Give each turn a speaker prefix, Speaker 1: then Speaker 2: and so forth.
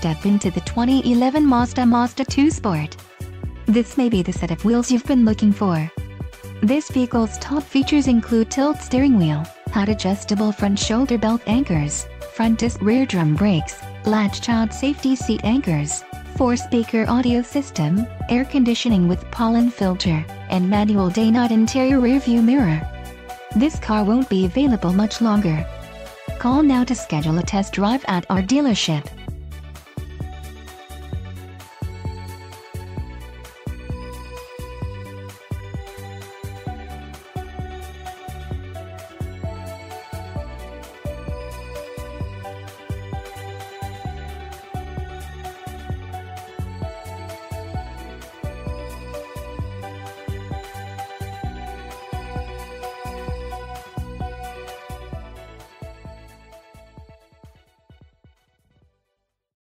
Speaker 1: step into the 2011 Mazda Mazda2 Sport. This may be the set of wheels you've been looking for. This vehicle's top features include tilt steering wheel, height-adjustable front shoulder belt anchors, front disc rear drum brakes, latch child safety seat anchors, 4-speaker audio system, air conditioning with pollen filter, and manual day-night interior rear-view mirror. This car won't be available much longer. Call now to schedule a test drive at our dealership.